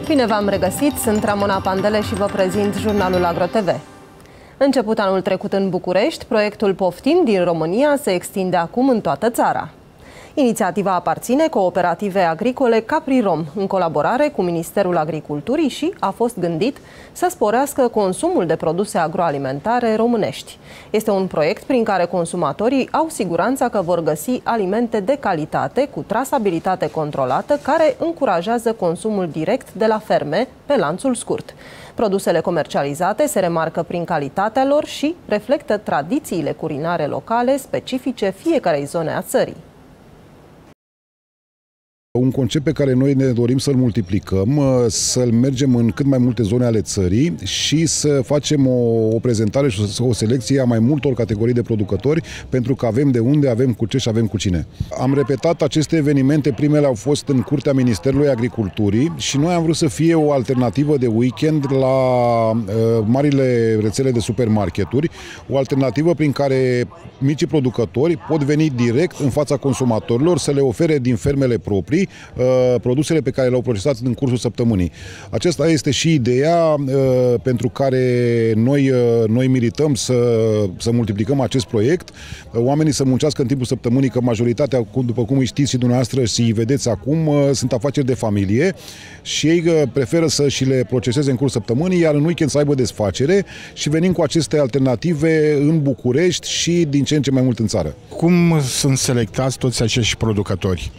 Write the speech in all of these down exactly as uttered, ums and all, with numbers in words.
Bine v-am regăsit, sunt Ramona Pandele și vă prezint jurnalul AgroTV. Început anul trecut în București, proiectul Poftim din România se extinde acum în toată țara. Inițiativa aparține Cooperativei Agricole Capri-Rom, în colaborare cu Ministerul Agriculturii și a fost gândit să sporească consumul de produse agroalimentare românești. Este un proiect prin care consumatorii au siguranța că vor găsi alimente de calitate, cu trasabilitate controlată, care încurajează consumul direct de la ferme pe lanțul scurt. Produsele comercializate se remarcă prin calitatea lor și reflectă tradițiile culinare locale specifice fiecarei zone a țării. Un concept pe care noi ne dorim să-l multiplicăm, să-l mergem în cât mai multe zone ale țării și să facem o, o prezentare și o selecție a mai multor categorii de producători, pentru că avem de unde, avem cu ce și avem cu cine. Am repetat aceste evenimente, primele au fost în curtea Ministerului Agriculturii și noi am vrut să fie o alternativă de weekend la uh, marile rețele de supermarketuri, o alternativă prin care micii producători pot veni direct în fața consumatorilor să le ofere din fermele proprii produsele pe care le-au procesat în cursul săptămânii. Aceasta este și ideea pentru care noi, noi milităm să, să multiplicăm acest proiect. Oamenii să muncească în timpul săptămânii, că majoritatea, după cum îi știți și dumneavoastră și îi vedeți acum, sunt afaceri de familie și ei preferă să și le proceseze în cursul săptămânii, iar în weekend să aibă desfacere, și venim cu aceste alternative în București și din ce în ce mai mult în țară. Cum sunt selectați toți acești producători?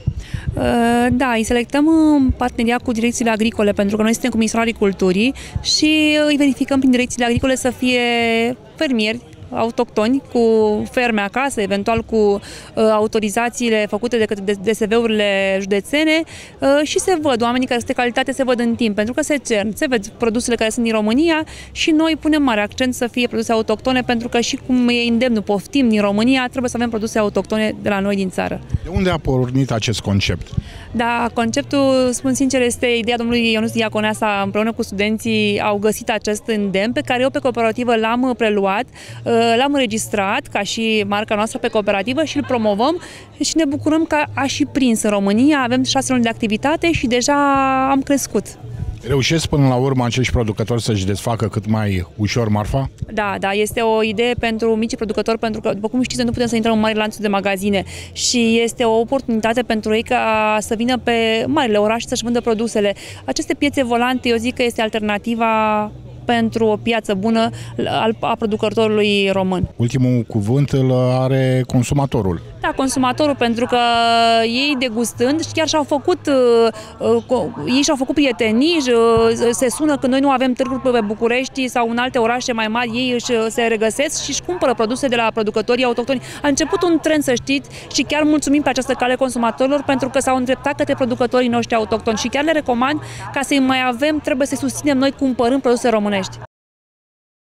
Da, îi selectăm în parteneriat cu direcțiile agricole, pentru că noi suntem cu Ministerul Agriculturii și îi verificăm prin direcțiile agricole să fie fermieri autohtoni cu ferme acasă, eventual cu uh, autorizațiile făcute de către D S V-urile județene uh, și se văd oamenii care sunt de calitate, se văd în timp, pentru că se cer, se văd produsele care sunt din România și noi punem mare accent să fie produse autohtone, pentru că și cum e îndemnul Poftim din România, trebuie să avem produse autohtone de la noi din țară. De unde a pornit acest concept? Da, conceptul, spun sincer, este ideea domnului Ionuț Diaconeasa, împreună cu studenții au găsit acest îndemn pe care eu pe cooperativă l-am preluat, l-am înregistrat ca și marca noastră pe cooperativă și îl promovăm și ne bucurăm că a și prins în România. Avem șase luni de activitate și deja am crescut. Reușesc până la urmă acești producători să-și desfacă cât mai ușor marfa? Da, da, este o idee pentru micii producători, pentru că, după cum știți, nu putem să intrăm în mari lanțuri de magazine și este o oportunitate pentru ei ca să vină pe marile orașe să-și vândă produsele. Aceste piețe volante, eu zic că este alternativa pentru o piață bună a producătorului român. Ultimul cuvânt îl are consumatorul. Da, consumatorul, pentru că ei degustând chiar și-au făcut, uh, ei și-au făcut prietenii, uh, se sună că noi nu avem târguri pe București sau în alte orașe mai mari, ei își, se regăsesc și își cumpără produse de la producătorii autohtoni. A început un trend, să știți, și chiar mulțumim pe această cale consumatorilor, pentru că s-au îndreptat către producătorii noștri autohtoni și chiar le recomand, ca să-i mai avem, trebuie să susținem noi cumpărând produse românești.